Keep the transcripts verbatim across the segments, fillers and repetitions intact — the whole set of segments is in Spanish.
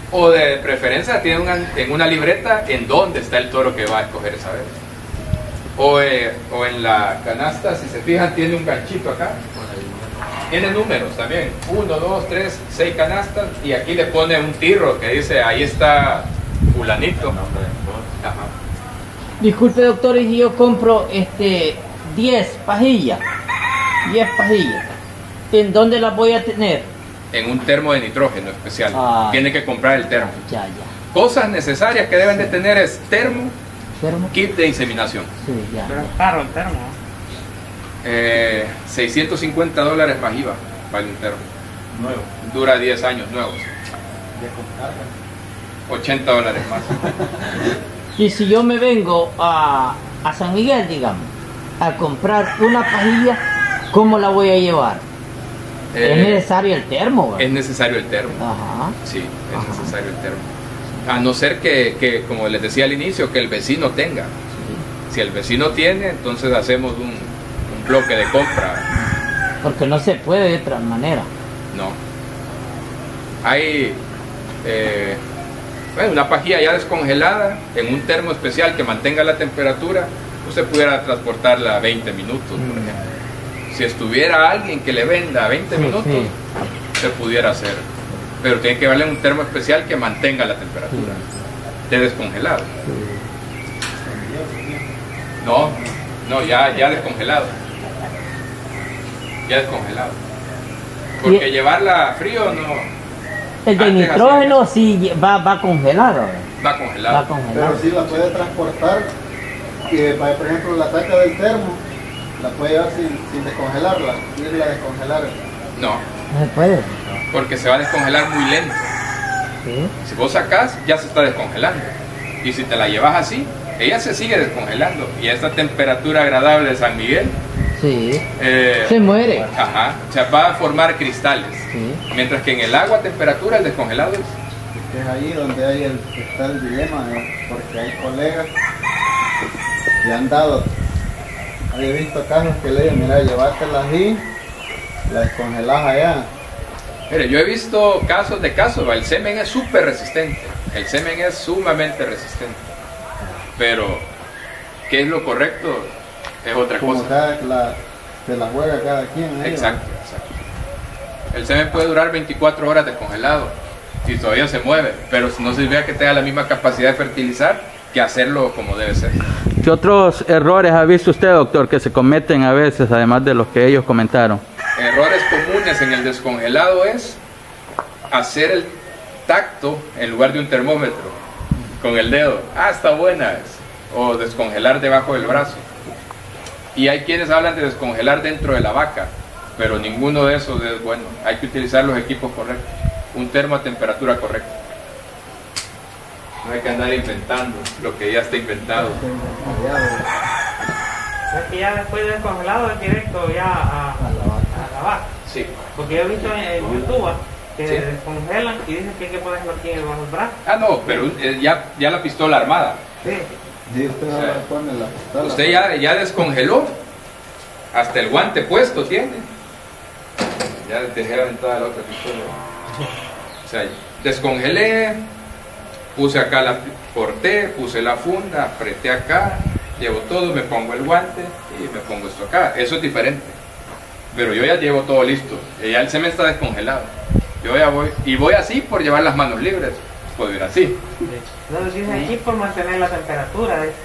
O de preferencia tiene una, en una libreta en dónde está el toro que va a escoger esa vez. O, eh, o en la canasta, si se fijan, tiene un ganchito acá. Tiene números también. Uno, dos, tres, seis canastas. Y aquí le pone un tirro que dice, ahí está fulanito. Ajá. Disculpe, doctor, y si yo compro este diez pajillas, diez pajillas, ¿en dónde las voy a tener? En un termo de nitrógeno especial. Ah, Tiene que comprar el termo. Ya, ya. Cosas necesarias que deben de tener es termo, ¿Termo? kit de inseminación. Sí, ya. Pero es caro el termo. Eh, seiscientos cincuenta dólares más I V A vale un termo. Nuevo. Dura diez años nuevos. Ya con carga. ochenta dólares más. Y si yo me vengo a, a San Miguel, digamos, a comprar una pajilla, ¿cómo la voy a llevar? Eh, es necesario el termo, ¿verdad? Es necesario el termo. Ajá. Sí, es Ajá. necesario el termo. A no ser que, que, como les decía al inicio, que el vecino tenga. Sí. Si el vecino tiene, entonces hacemos un, un bloque de compra. Porque no se puede de otra manera. No. Hay eh, bueno, una pajilla ya descongelada en un termo especial que mantenga la temperatura. Usted pudiera transportarla veinte minutos, Mm. por ejemplo. Si estuviera alguien que le venda veinte Sí, minutos, sí. se pudiera hacer. Pero tiene que darle un termo especial que mantenga la temperatura de descongelado. No, no, ya, ya descongelado. Ya descongelado. Porque Y- llevarla frío no El de Antes nitrógeno sí va, va congelado, ¿verdad? va congelado. Va congelado. Pero sí la puede transportar, que para, por ejemplo, la saca del termo, la puede llevar sin, sin descongelarla, irla a descongelar. No, No se puede. porque se va a descongelar muy lento. Sí. Si vos sacás, ya se está descongelando. Y si te la llevas así, ella se sigue descongelando. Y a esta temperatura agradable de San Miguel, Sí. eh, Se muere. ajá, o sea, va a formar cristales. Sí. Mientras que en el agua a temperatura, el descongelado es... Es ahí donde hay el, está el dilema, ¿no? Porque hay colegas que han dado, he visto casos que le dicen, mira, llévatela así, la descongelás allá. Mire, yo he visto casos de casos, el semen es súper resistente, el semen es sumamente resistente, pero ¿qué es lo correcto? Es otra Como cosa. cada, la, se la juega cada quien. ahí, Exacto, exacto. El semen puede durar veinticuatro horas descongelado y todavía se mueve, pero no significa que tenga la misma capacidad de fertilizar que hacerlo como debe ser. ¿Qué otros errores ha visto usted, doctor, que se cometen a veces, además de los que ellos comentaron? Errores comunes en el descongelado es hacer el tacto en lugar de un termómetro con el dedo. Ah, está buena es. O descongelar debajo del brazo. Y hay quienes hablan de descongelar dentro de la vaca, pero ninguno de esos es bueno. Hay que utilizar los equipos correctos. Un termo a temperatura correcta. No hay que andar inventando lo que ya está inventado. Es que ya después del descongelado es directo ya a, a la vaca. Sí. Porque yo he visto en, en YouTube que Sí. descongelan y dicen que hay que ponerlo aquí bajo el brazo. Ah, no, pero eh, ya, ya la pistola armada. Sí. Sí, usted ahora pone la pistola. Usted ya, ya descongeló. Hasta el guante puesto tiene. Ya dejé aventada la otra pistola. O sea, descongelé, puse acá la corté, puse la funda, apreté acá, llevo todo, me pongo el guante y me pongo esto acá. Eso es diferente. Pero yo ya llevo todo listo. Y ya el semen está descongelado. Yo ya voy, y voy así por llevar las manos libres. Puedo ir así. Entonces dice aquí por mantener la temperatura. ¿eh?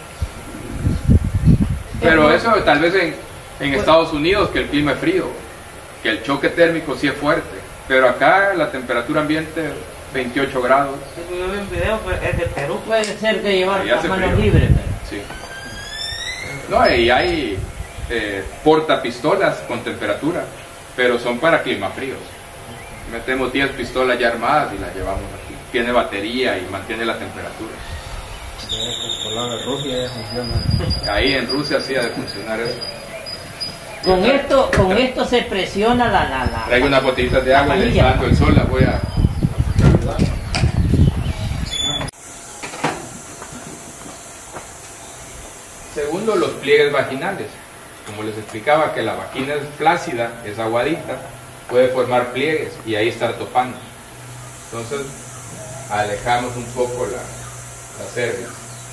Pero eso tal vez en, en Estados Unidos, que el clima es frío, que el choque térmico sí es fuerte. Pero acá la temperatura ambiente veintiocho grados. Yo vi un video, pues, es de Perú. Puede ser de llevar Ahí las hace manos frío. libres. pero- Sí. No, y hay eh, portapistolas con temperatura, pero son para clima fríos. Metemos diez pistolas ya armadas y las llevamos aquí. Tiene batería y mantiene la temperatura. Por lado de Rusia ya funciona. Ahí en Rusia sí ha de funcionar eso. Con esto, con esto se presiona la la la. Traigo unas botellitas de agua y le Amarilla. está dando el sol, las voy a... Segundo, los pliegues vaginales. Como les explicaba que la vagina es flácida, es aguadita, puede formar pliegues y ahí estar topando. Entonces, alejamos un poco la, la cervix.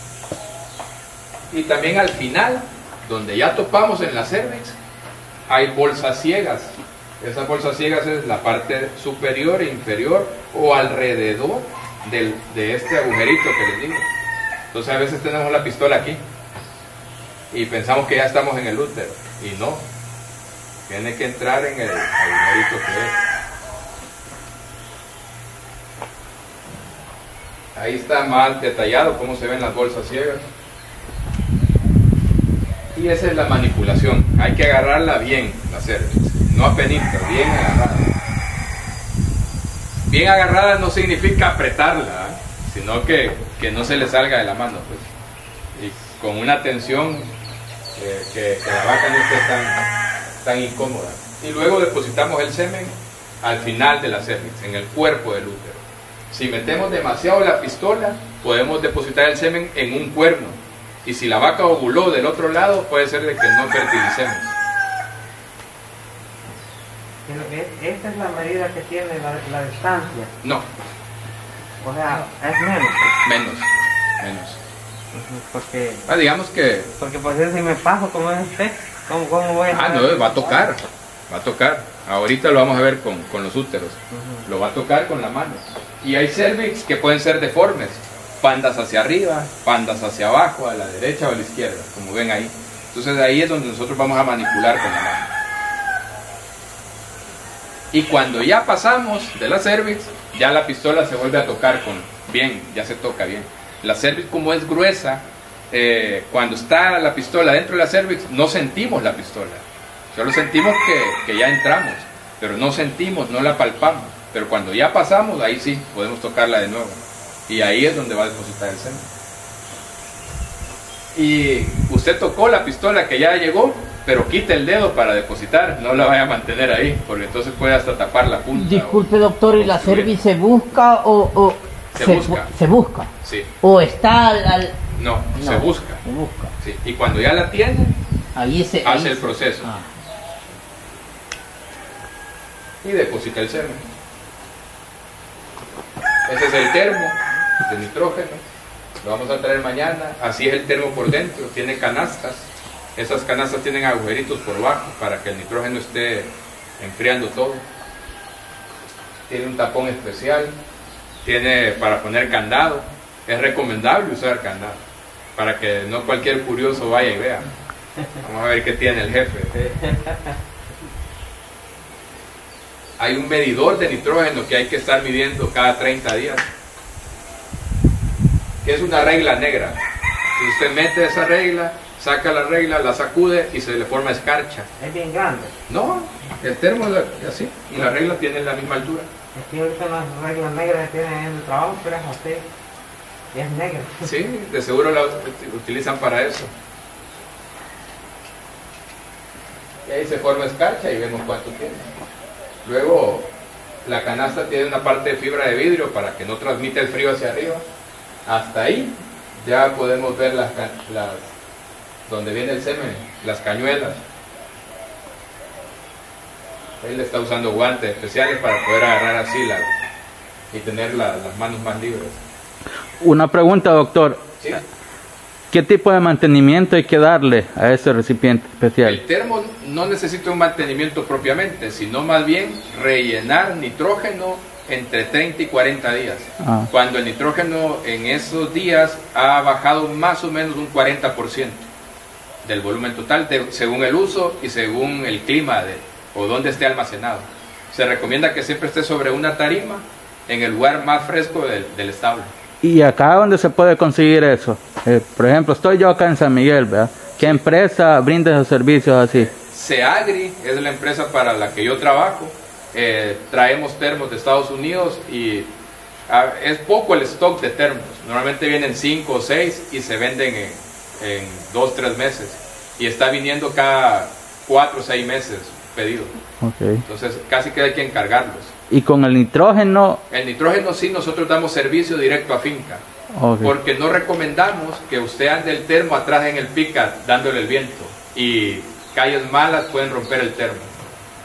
Y también al final, donde ya topamos en la cervix, hay bolsas ciegas. Esas bolsas ciegas es la parte superior e inferior o alrededor del, de este agujerito que les digo. Entonces a veces tenemos la pistola aquí y pensamos que ya estamos en el útero, y no, tiene que entrar en el agujerito que es. Ahí está más detallado cómo se ven las bolsas ciegas. Y esa es la manipulación. Hay que agarrarla bien, la cervix, no apenitas, bien agarrada. Bien agarrada no significa apretarla, ¿eh? Sino que, que no se le salga de la mano, pues. Y con una tensión eh, que, que la vaca no esté tan, tan incómoda. Y luego depositamos el semen al final de la cervix, en el cuerpo del útero. Si metemos demasiado la pistola, podemos depositar el semen en un cuerno. Y si la vaca ovuló del otro lado, puede ser de que no fertilicemos. Esta es la medida que tiene la, la distancia. No. O sea, es menos. Menos. Menos. Porque, ah, digamos que... porque por si me paso como es usted, ¿cómo, cómo voy a...? Ah, no, va a tocar. Va a tocar. Ahorita lo vamos a ver con, con los úteros. Uh-huh. Lo va a tocar con la mano. Y hay cervix que pueden ser deformes. Pandas hacia arriba, pandas hacia abajo, a la derecha o a la izquierda, como ven ahí. Entonces ahí es donde nosotros vamos a manipular con la mano. Y cuando ya pasamos de la cervix, ya la pistola se vuelve a tocar con bien, ya se toca bien. La cervix, como es gruesa, eh, cuando está la pistola dentro de la cervix, no sentimos la pistola. Solo sentimos que, que ya entramos, pero no sentimos, no la palpamos. Pero cuando ya pasamos, ahí sí, podemos tocarla de nuevo. Y ahí es donde va a depositar el semen. Y usted tocó la pistola que ya llegó, pero quite el dedo para depositar, no la vaya a mantener ahí, porque entonces puede hasta tapar la punta. Disculpe, doctor, ¿y la cervix se busca o...? o se, se busca. Se busca. Sí. ¿O está al...? al... No, no, se busca. Se busca. Sí. Y cuando ya la tiene, ahí se, hace ahí el proceso. Ah. Y deposita el semen. Ese es el termo de nitrógeno. Lo vamos a traer mañana. Así es el termo por dentro. Tiene canastas. Esas canastas tienen agujeritos por abajo para que el nitrógeno esté enfriando todo. Tiene un tapón especial. Tiene para poner candado. Es recomendable usar candado para que no cualquier curioso vaya y vea. Vamos a ver qué tiene el jefe. Hay un medidor de nitrógeno que hay que estar midiendo cada treinta días, que es una regla negra. Si usted mete esa regla, saca la regla, la sacude y se le forma escarcha. Es bien grande. No, el termo es así y la regla tiene la misma altura. Es que ahorita las reglas negras que tienen en el trabajo, pero es así, y es negra. Sí, de seguro la utilizan para eso. Y ahí se forma escarcha y vemos cuánto tiene. Luego la canasta tiene una parte de fibra de vidrio para que no transmita el frío hacia arriba. Hasta ahí ya podemos ver las, las donde viene el semen, las cañuelas. Él está usando guantes especiales para poder agarrar así la, y tener la, las manos más libres. Una pregunta, doctor. ¿Sí? ¿Qué tipo de mantenimiento hay que darle a ese recipiente especial? El termo no necesita un mantenimiento propiamente, sino más bien rellenar nitrógeno entre treinta y cuarenta días. Ah. Cuando el nitrógeno en esos días ha bajado más o menos un cuarenta por ciento del volumen total, de, según el uso y según el clima de, o donde esté almacenado. Se recomienda que siempre esté sobre una tarima en el lugar más fresco del, del establo. ¿Y acá dónde se puede conseguir eso? Eh, por ejemplo, estoy yo acá en San Miguel, ¿verdad? ¿Qué empresa brinda esos servicios así? Seagri es la empresa para la que yo trabajo. Eh, traemos termos de Estados Unidos y ah, es poco el stock de termos. Normalmente vienen cinco o seis y se venden en, en dos, tres meses. Y está viniendo cada cuatro o seis meses pedido. Okay. Entonces casi que hay que encargarlos. ¿Y con el nitrógeno? El nitrógeno sí, nosotros damos servicio directo a finca. Okay. Porque no recomendamos que usted ande el termo atrás en el pica dándole el viento. Y calles malas pueden romper el termo.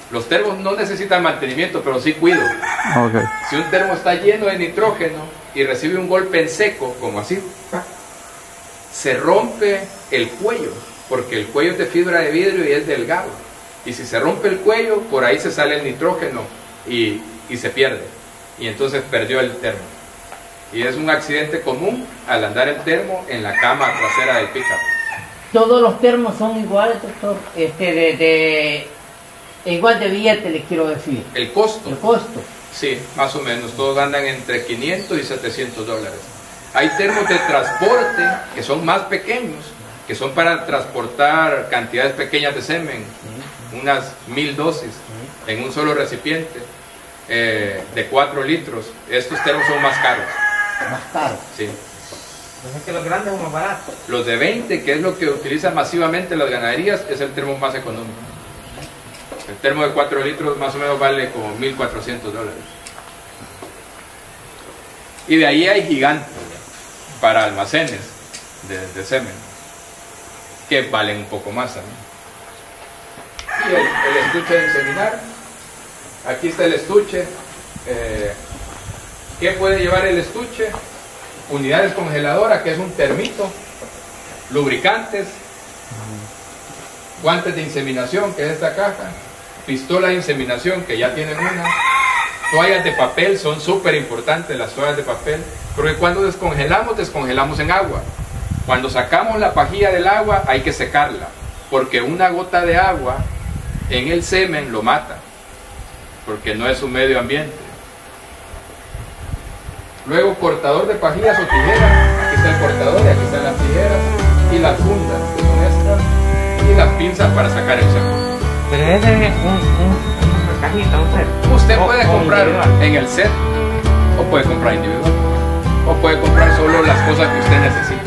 Los termos no necesitan mantenimiento, pero sí cuido. Ok. Si un termo está lleno de nitrógeno y recibe un golpe en seco, como así, se rompe el cuello, porque el cuello es de fibra de vidrio y es delgado. Y si se rompe el cuello, por ahí se sale el nitrógeno y, y se pierde. Y entonces perdió el termo. Y es un accidente común al andar el termo en la cama trasera del pickup. Todos los termos son iguales, doctor. Este, de, de igual de billete, les quiero decir. El costo, El costo. sí, más o menos, todos andan entre quinientos y setecientos dólares. Hay termos de transporte que son más pequeños, que son para transportar cantidades pequeñas de semen, unas mil dosis en un solo recipiente, eh, de cuatro litros. Estos termos son más caros. Más caro. Sí. Pues es que los grandes son más baratos. Los de veinte, que es lo que utilizan masivamente las ganaderías, es el termo más económico. El termo de cuatro litros más o menos vale como mil cuatrocientos dólares. Y de ahí hay gigantes para almacenes de, de semen, que valen un poco más también. Y el, el estuche de inseminar. Aquí está el estuche. Eh, ¿Qué puede llevar el estuche? Unidades congeladoras, que es un termito, lubricantes, guantes de inseminación, que es esta caja, pistola de inseminación, que ya tienen una, toallas de papel, son súper importantes las toallas de papel, porque cuando descongelamos, descongelamos en agua. Cuando sacamos la pajilla del agua, hay que secarla, porque una gota de agua en el semen lo mata, porque no es un medio ambiente. Luego, cortador de pajillas o tijeras. Aquí está el cortador y aquí están las tijeras. Y las fundas, que son estas. Y las pinzas para sacar el semen. Pero ese es un, un, una cajita, un set. Usted O- puede o comprar individual. en el set, o puede comprar individual, o puede comprar solo las cosas que usted necesita.